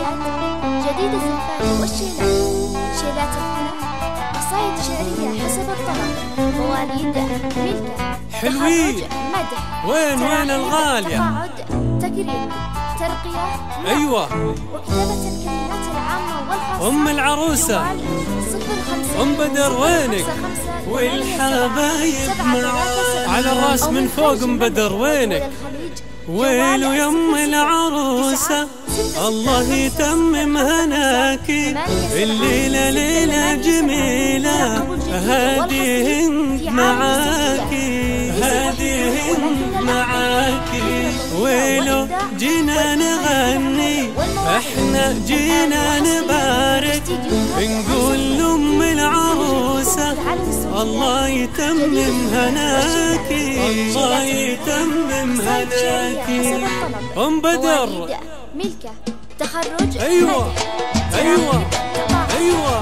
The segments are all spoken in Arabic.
شيلات جديد الزفاف والشيلات، شيلات الحلا، قصايد شعرية حسب الطلب، مواليد، ملكة، حلوين. تخرج، مدح، وين الغالية؟ تقاعد، تكريم، ترقية، أيوة. وكتابة الكلمات العامة والخاصة. أم العروسة، أم بدر وينك؟ والحبايب معاك على الراس من فوق أم بدر وينك؟ ويلو يم العروسة الله يتمم هناكي، الليلة ليلة جميلة هادي هند معاكي، هادي هند معاكي. ويلو جينا نغني احنا جينا نبارك، نقول لأم العروسة الله يتمم هناكي، الله يتمم هناكي. أم بدر، ملكة، تخرج، أيوة أيوة أيوة.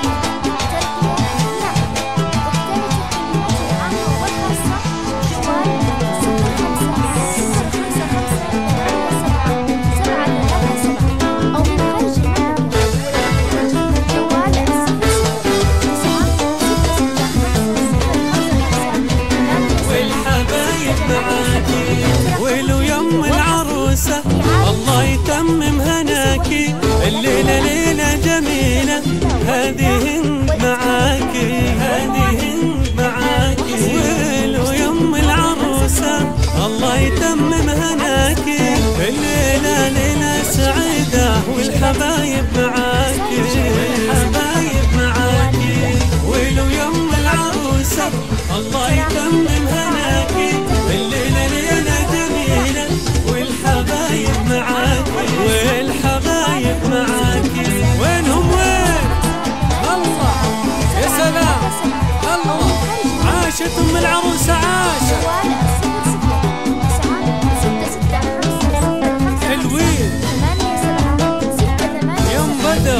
الله يتمم هناكي، الليلة ليلة جميلة هذه هند معاكي، هذه هند معاكي. ويلو يم العروسة الله يتمم هناكي، الليلة ليلة سعيدة والحبايب معاكي، الحبايب معاكي. ويلو يم العروسة الله يتمم هناكي، الليلة ليلة جميلة والحبايب معاكي، والحبايب معاكي. وينهم وين؟ الله يا سلام، الله عاشت أم العروسة عاشت. حلوين يا أم بدر،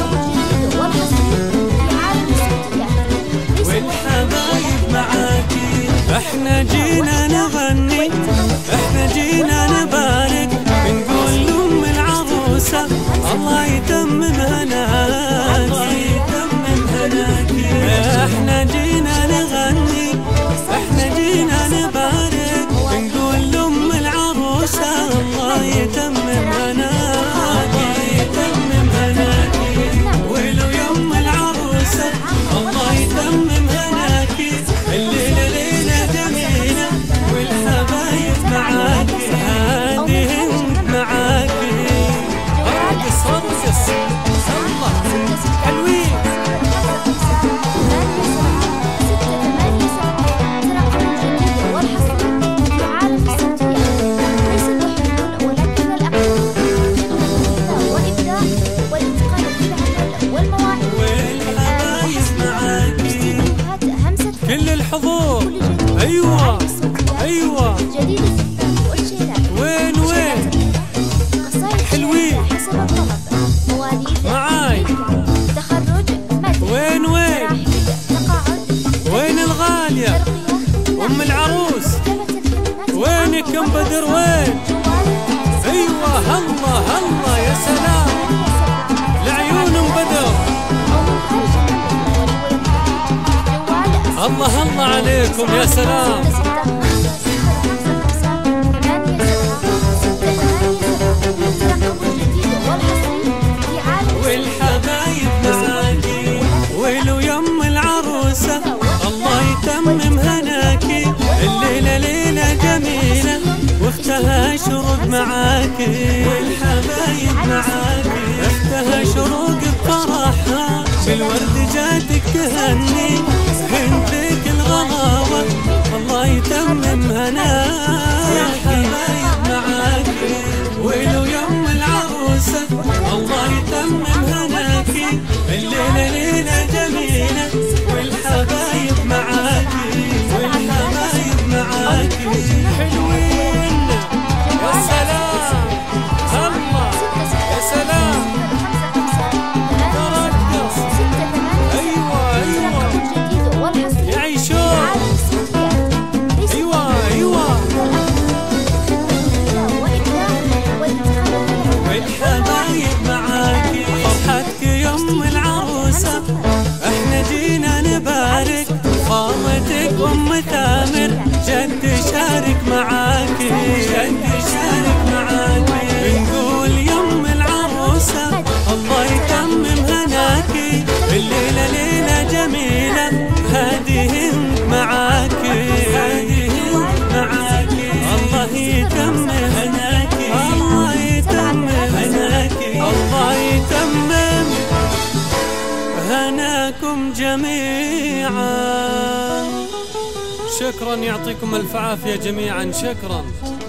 والحبايب معاكي. احنا جينا نغني احنا جينا نبارك، نقول لأم العروسة الله يتمم هناكي، الله يتمم هناكي. احنا جينا نغني احنا جينا نبارك، نقول لأم العروسة الله يتمم هناكي، يتمم هناكي. ولو يم العروسة الله يتمم هناكي، الليلة ليلة جميلة والحبايب معاكي، هادي هند معاكي. ارقص ارقص، الله حلوين. كل الحضور، أيوة أيوة. وين وين؟ حلوين معاي. وين وين؟ وين الغالية؟ أم العروس وينك أم بدر وين؟ أيوة الله الله يا سلام لعيون أم بدر. الله الله عليكم يا سلام. والحبايب معاكي، ولو يم العروسة الله يتمم هناكي، الليلة ليلة جميلة واختها شروق معاكي، والحبايب معاكي. اختها شروق بفرحها بالورد جاتك تهني، هندك الغلاوة الله يتمم هناكي، الحبايب معاكي. ولو يم العروسة الله يتمم هناكي، الليلة ليلة جميلة والحبايب معاكي، والحبايب معاكي. حلوين يا سلام، الله يا سلام. ترقص، أيوة أيوة. لكم جميعا. شكرا، يعطيكم الف عافية جميعا، شكرا.